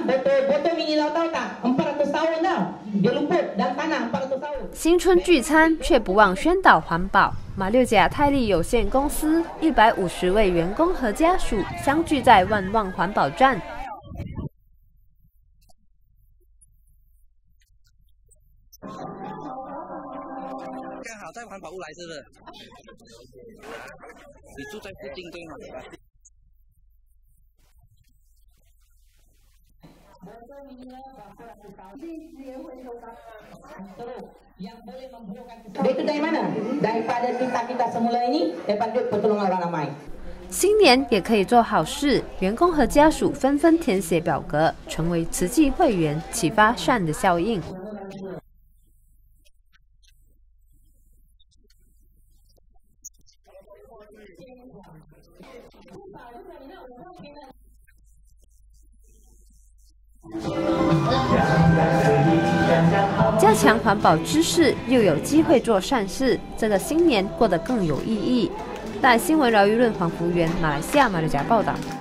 新春聚餐却不忘宣导环保。马六甲泰利有限公司150位员工和家属相聚在万旺环保站。 刚好在环保屋来，是不是？你住在附近对吗？新年也可以做好事，员工和家属纷纷填写表格，成为慈济会员，启发善的效应。加强环保知识，又有机会做善事，这个新年过得更有意义。大新闻饶舆论黄福源，马来西亚马六甲报道。